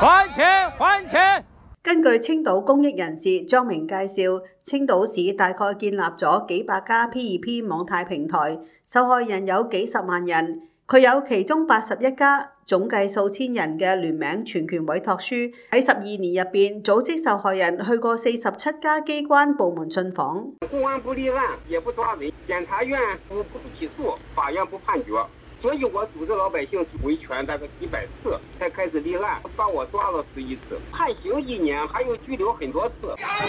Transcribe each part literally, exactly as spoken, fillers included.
還錢還錢！ 根據青島公益人士莊明介紹，青島市大概建立咗幾百家 P 二 P 網貸平台，受害人有幾十萬人。佢有其中八十一家，總計數千人嘅聯名全權委託書，喺十二年入邊組織受害人去過四十七家機關部門信訪。 公安不立案，也不抓人，檢察院不不起訴，法院不判決。所以我組織老百姓維權大概幾百次，才開始立案，把我抓了十一次，判刑一年，還有拘留很多次。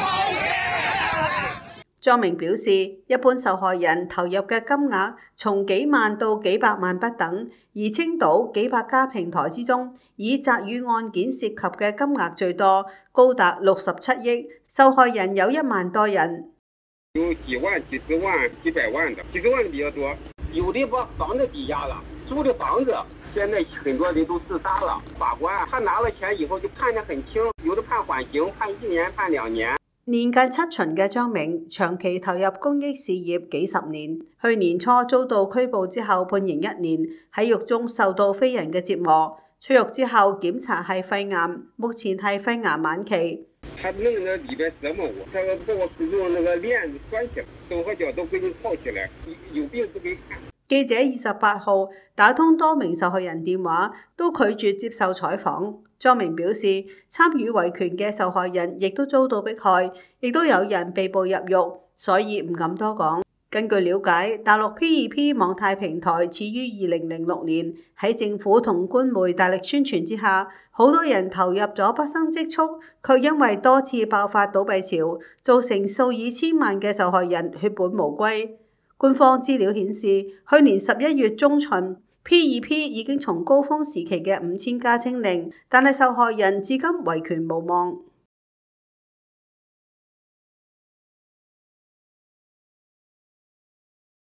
莊明表示，一般受害人投入嘅金額從幾萬到幾百萬不等，而青島幾百家平台之中，以宅宇案件涉及嘅金額最多，高達六十七億，受害人有一萬多人。 有幾萬、幾十萬、幾百萬的，幾十萬的比較多。有的把房子抵押了，租的房子，現在很多人都自殺了。法官他拿了錢以後就判得很輕，有的判緩刑，判一年、判兩年。 年近七旬嘅莊明長期投入公益事業幾十年，去年初遭到拘捕之後判刑一年，喺獄中受到非人嘅折磨。出獄之後檢查係肺癌，目前係肺癌晚期。 他弄那裏邊折磨我，他把我用那個鏈子拴起來，手和腳都給你套起來，有病都給看。 記者二十八號打通多名受害人電話，都拒絕接受採訪。莊明表示，參與維權嘅受害人亦都遭到迫害，亦都有人被捕入獄，所以唔敢多講。根據了解，大陸 P 二 P 網貸平台始於二零零六年，喺政府同官媒大力宣傳之下，好多人投入咗畢生積蓄，卻因為多次爆發倒閉潮，造成數以千萬嘅受害人血本無歸。官方資料顯示，去年十一月中旬 ，P 二 P 已經從高峰時期嘅五千家清零，但係受害人至今維權無望。